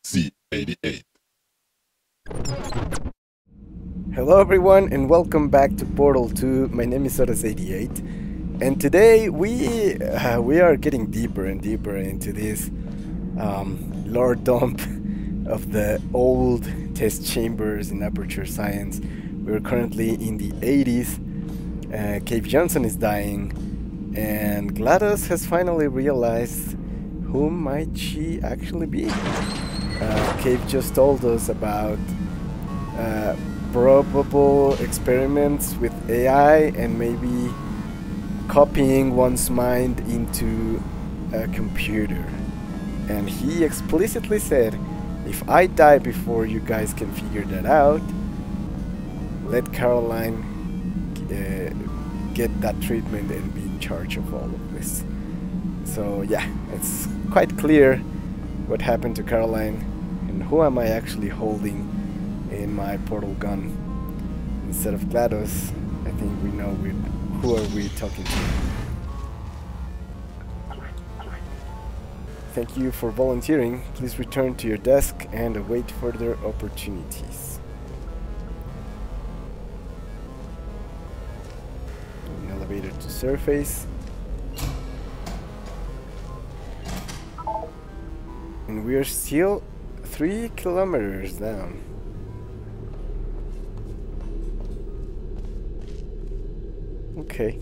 C88. Hello everyone and welcome back to Portal 2. My name is Sodas88 and today we are getting deeper and deeper into this lore dump of the old test chambers in Aperture Science. We're currently in the 80s. Cave Johnson is dying and GLaDOS has finally realized who might she actually be. Cave just told us about probable experiments with AI and maybe copying one's mind into a computer. And he explicitly said, if I die before you guys can figure that out, let Caroline get that treatment and be in charge of all of this. So yeah, it's quite clear what happened to Caroline and who am I actually holding in my portal gun. Instead of GLaDOS, I think we know who are we talking to. Thank you for volunteering. Please return to your desk and await further opportunities. An elevator to surface. And we are still 3 kilometers down. Okay.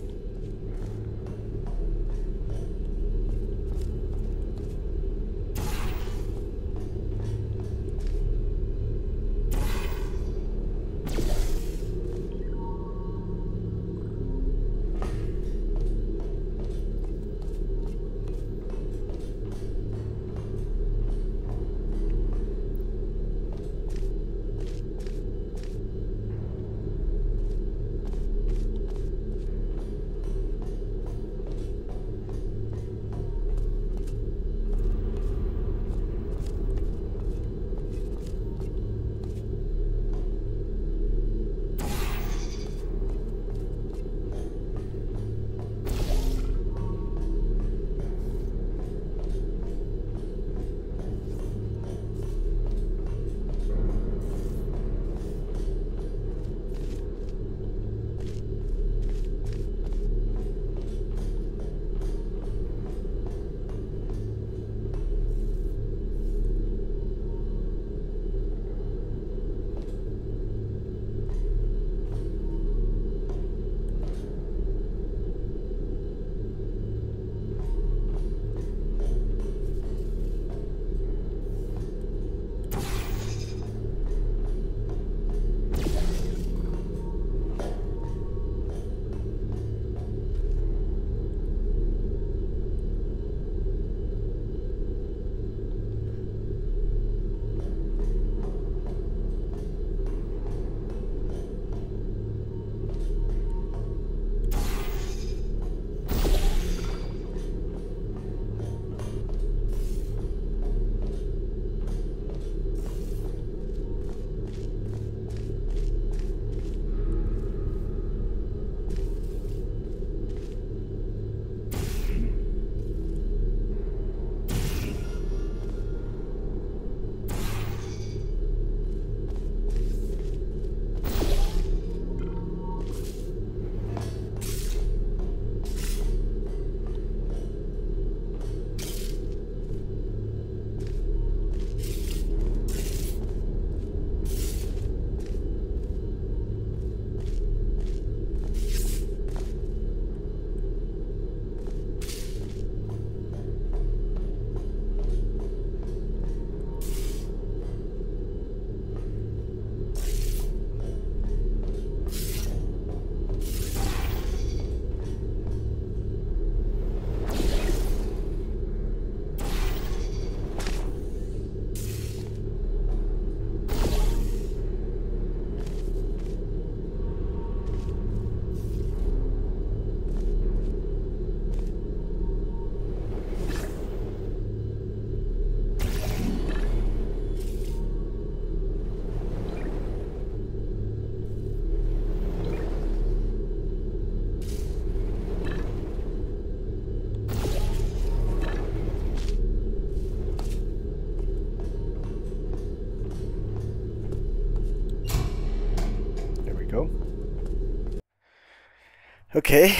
Okay.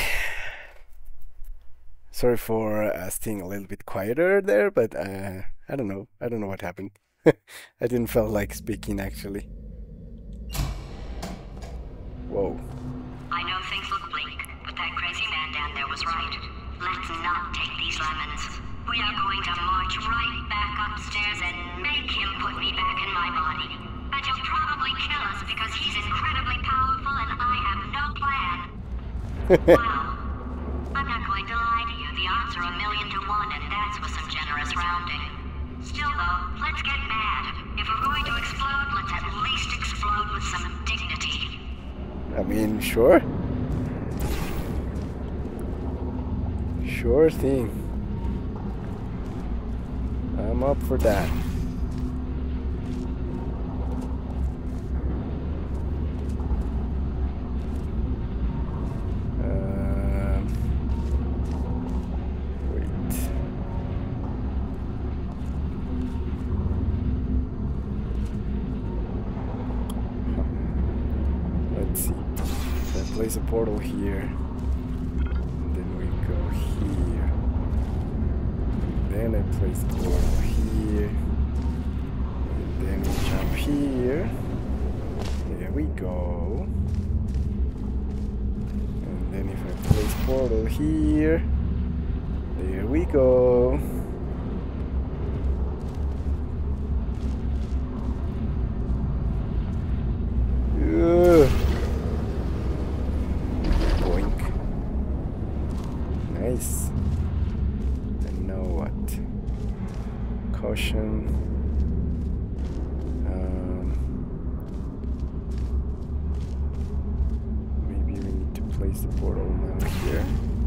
Sorry for staying a little bit quieter there, but I don't know. I don't know what happened. I didn't feel like speaking actually. Whoa. I know things look bleak, but that crazy man down there was right. Let's not take these lemons. We are going to march right back upstairs and make him put me back in my body. And he'll probably kill us because he's incredibly powerful and I have no plan. Well, I'm not going to lie to you. The odds are 1,000,000 to 1, and that's with some generous rounding. Still, though, let's get mad. If we're going to explode, let's at least explode with some dignity. I mean, sure. Sure thing. I'm up for that. Wait. Let's see. So I place a portal here. Then we go here. Then I place the portal here. And then we jump here. There we go. And then if I place portal here, there we go. Ugh. Boink. Nice. And now what? Caution. Maybe we need to place the portal now here.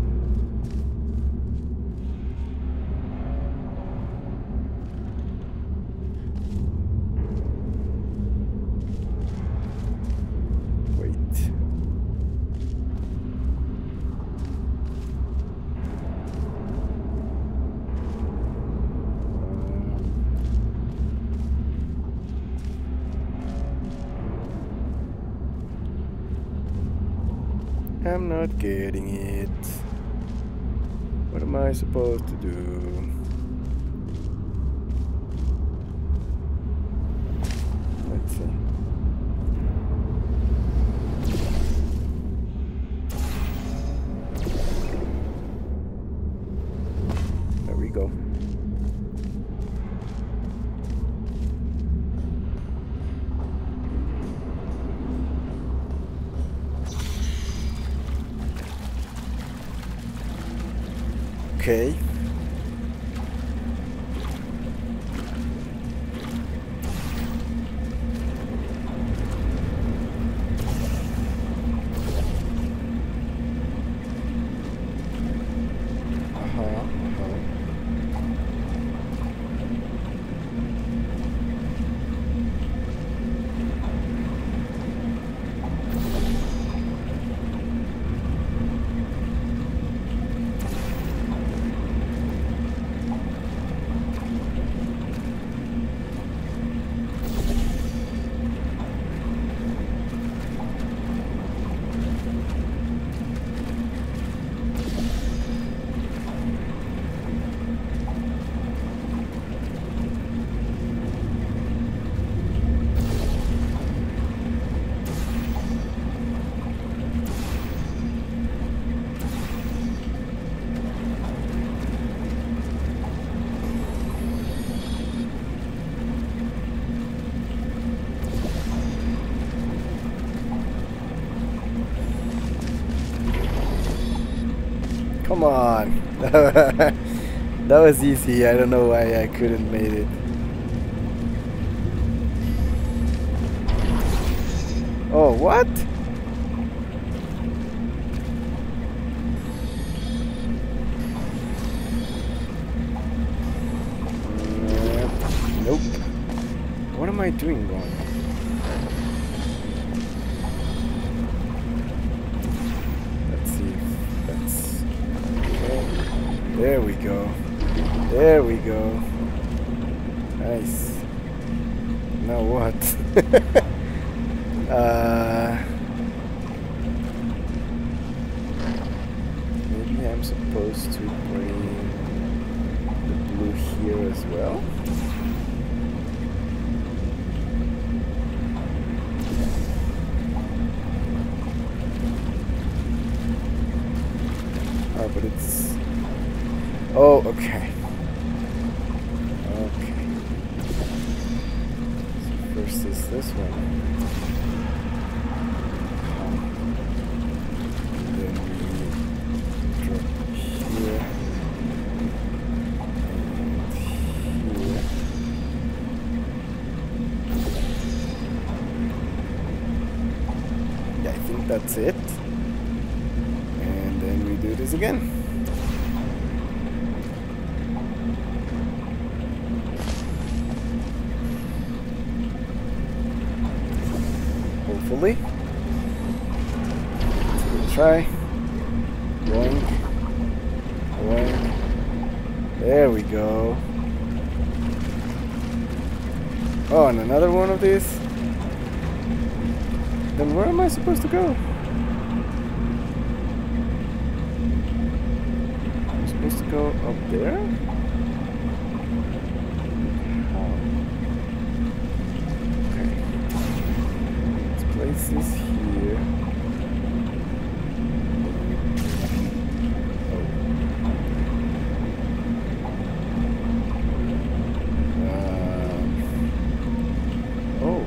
I'm not getting it. What am I supposed to do? Let's see. There we go. Okay. Come on. That was easy. I don't know why I couldn't made it. Oh, what? Nope. What am I doing wrong? Let's see if that's okay. There we go. There we go. Nice. Now what? I'm supposed to bring the blue here as well. Oh, but it's... Oh, okay. Okay. So first is this one. Then we drop here. And here. Yeah, I think that's it. And then we do this again. Hopefully. Let's give it a try. Boing. Boing. There we go. Oh, and another one of these. Then where am I supposed to go? I'm supposed to go up there? Place this here. Oh.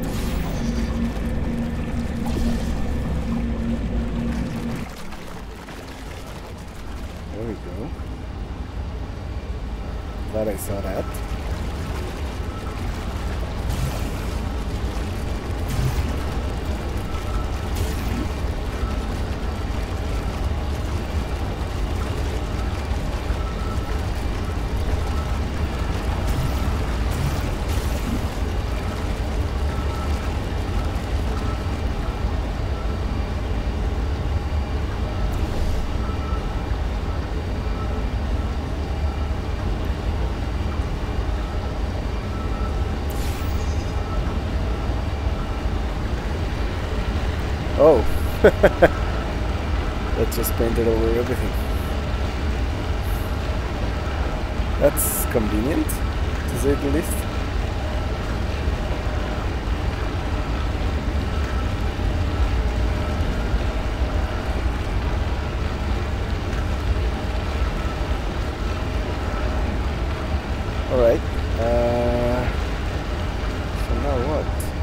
There we go. Glad I saw that. Oh, that just painted over everything. That's convenient, to say the least. Alright, so now what?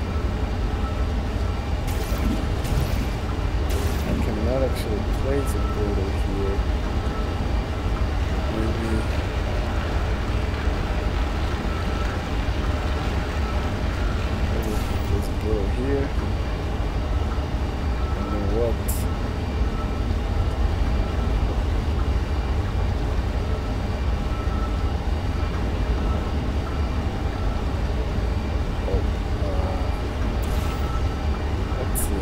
Not actually place a portal here. Maybe place a portal here. And then what? Oh, let's see.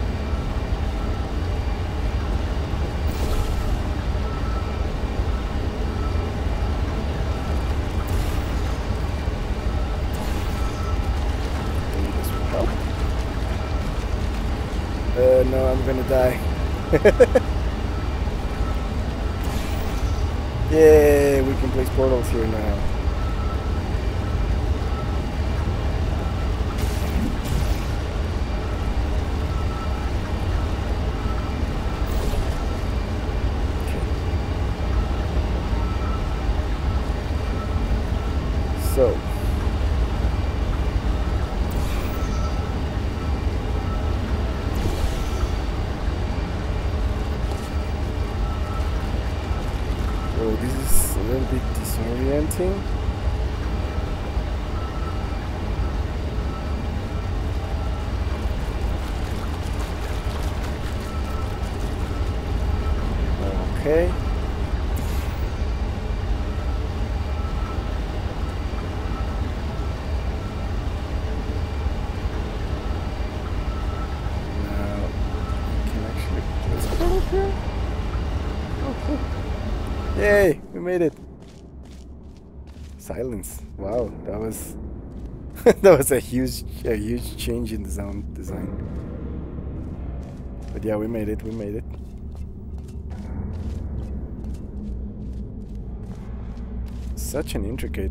No, I'm gonna die. Yay, we can place portals here now. Okay. So. Oh, this is a little bit disorienting. Okay. Now, I can actually place it over here. Oh, cool. Yay, we made it. Silence. Wow, that was that was a huge change in the sound design. But yeah, we made it. such an intricate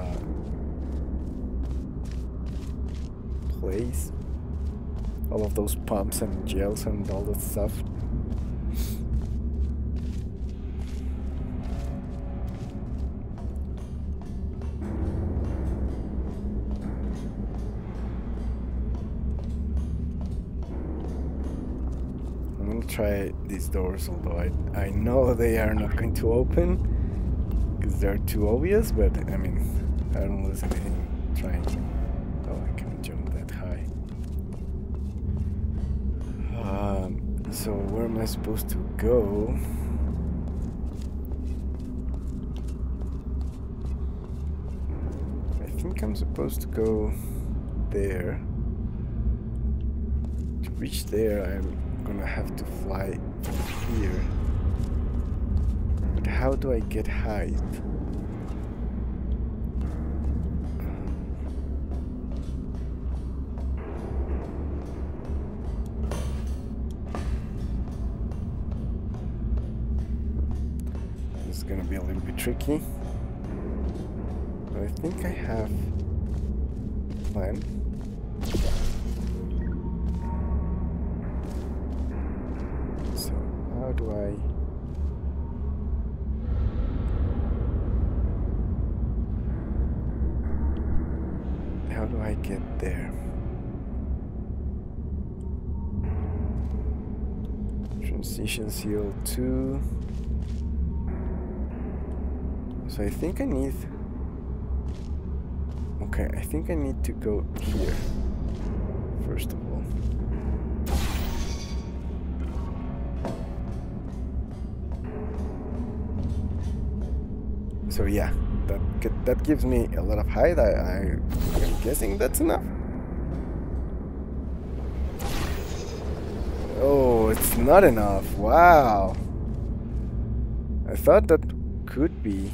place. All of those pumps and gels and all that stuff. I'm gonna try these doors, although I know they are not going to open because they're too obvious, but I mean, I don't lose anything trying. Oh, I can't jump that high. So where am I supposed to go? I think I'm supposed to go there. To reach there, I'm gonna have to fly from here. But how do I get height? This is gonna be a little bit tricky. But I think I have a plan. So how do I... How do I get there? Transition seal 2. So I think I need... Okay, I think I need to go here, first of all. So yeah, that gives me a lot of height. I'm guessing that's enough. Oh, it's not enough. Wow. I thought that could be.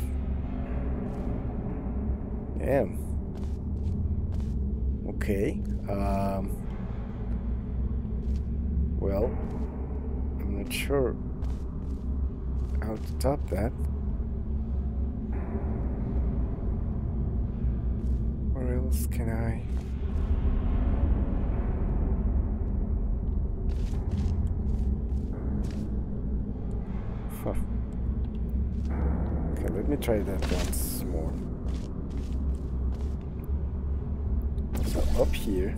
Damn. Okay. Well, I'm not sure how to top that. Where else can I? Huh. Okay, let me try that once more. So up here,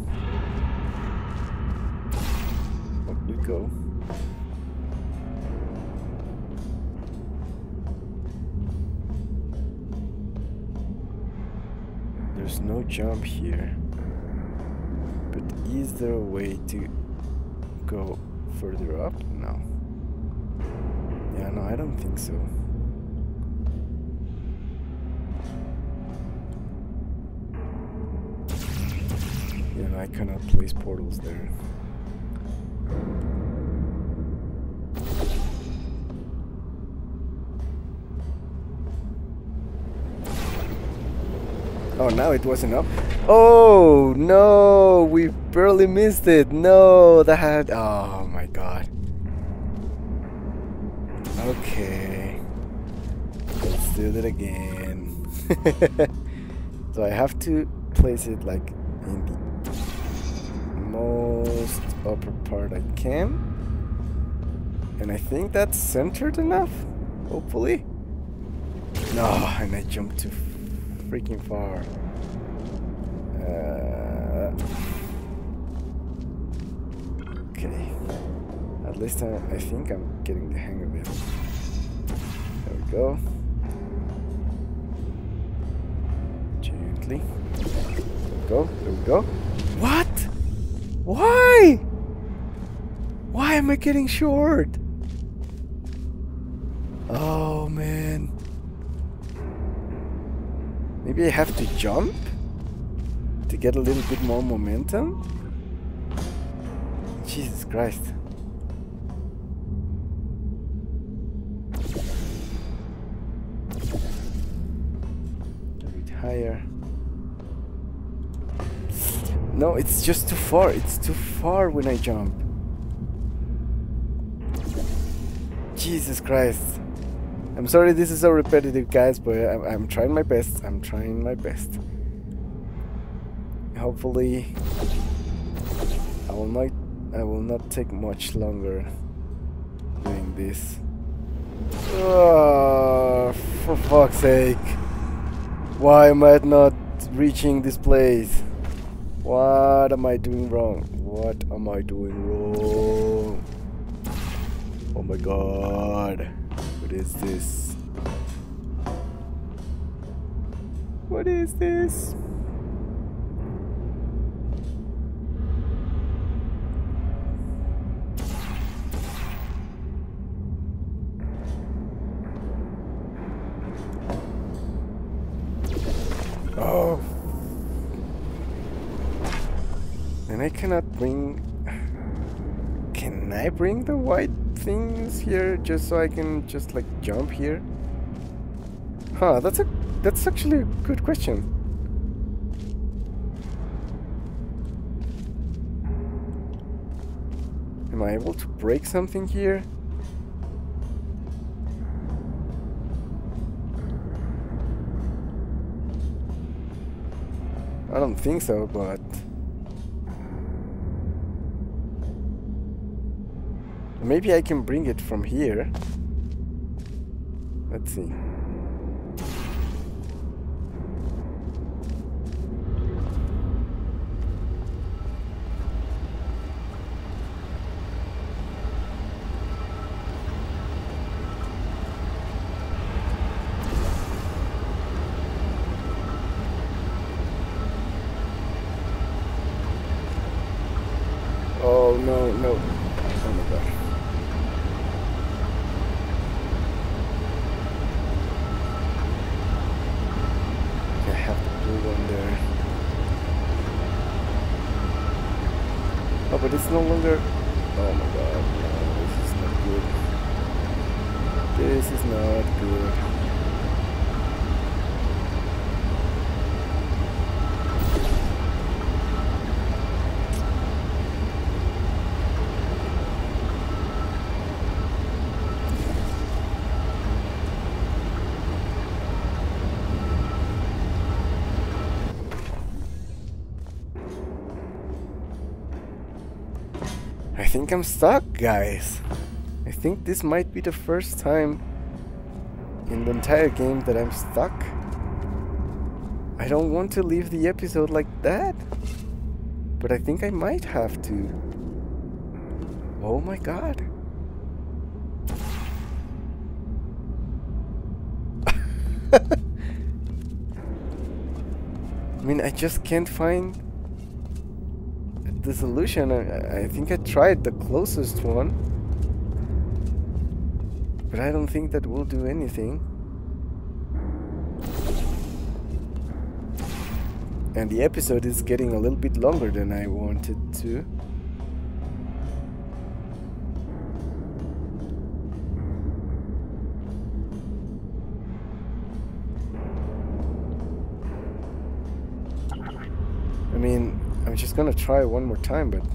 up we go. There's no jump here, but is there a way to go further up? No. Yeah, no, I don't think so. Yeah, no, I cannot place portals there. Oh, now it wasn't up. Oh, no, we barely missed it. No, that had... Oh, my God. Okay. Let's do that again. So I have to place it like in the most upper part I can. And I think that's centered enough, hopefully. No, and I jumped too freaking far. Okay. At least I think I'm getting the hang of it. There we go. Gently. There we go. There we go. What? Why? Why am I getting short? Oh, man. Maybe I have to jump to get a little bit more momentum? Jesus Christ. A bit higher. No, it's just too far. It's too far when I jump. Jesus Christ. I'm sorry this is so repetitive, guys, but I'm trying my best. I'm trying my best. Hopefully, I will not take much longer doing this. Oh, for fuck's sake! Why am I not reaching this place? What am I doing wrong? What am I doing wrong? Oh my god. What is this? What is this? Oh. And I cannot bring... Can I bring the white things here just so I can just like jump here? Huh, that's actually a good question. Am I able to break something here? I don't think so, but maybe I can bring it from here. Let's see. Oh no, no. Oh my god. I have to do one there. Oh, but it's no longer... Oh my god, no, this is not good. This is not good. I think I'm stuck, guys. I think this might be the first time in the entire game that I'm stuck. I don't want to leave the episode like that, but I think I might have to. Oh my god. I mean, I just can't find the solution. I think I tried the closest one, but I don't think that will do anything. And the episode is getting a little bit longer than I wanted to. I mean, I'm just gonna try one more time, but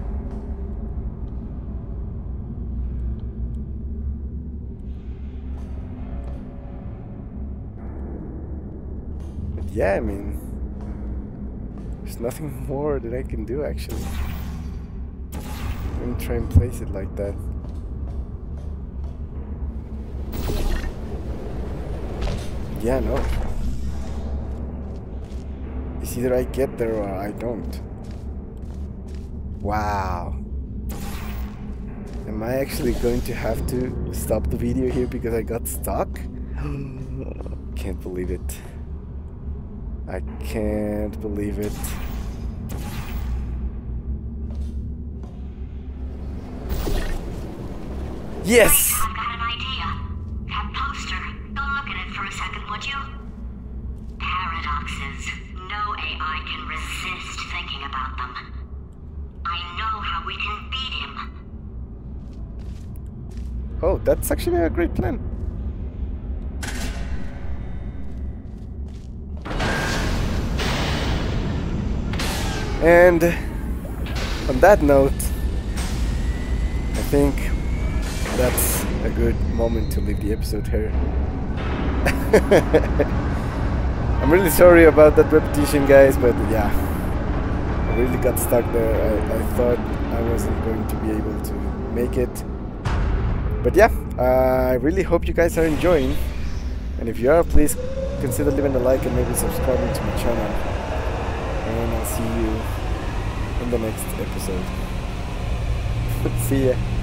yeah, I mean, there's nothing more that I can do actually. I'm gonna try and place it like that. Yeah, no. It's either I get there or I don't. Wow. Am I actually going to have to stop the video here because I got stuck? Can't believe it. I can't believe it. Yes! I've got an idea. That poster. Go look at it for a second, would you? Paradoxes. No AI can resist thinking about them. I know how we can beat him. Oh, that's actually a great plan. And on that note, I think that's a good moment to leave the episode here. I'm really sorry about that repetition, guys, but yeah, I really got stuck there. I thought I wasn't going to be able to make it. But yeah, I really hope you guys are enjoying. And if you are, please consider leaving a like and maybe subscribing to my channel. And I'll see you in the next episode. See ya.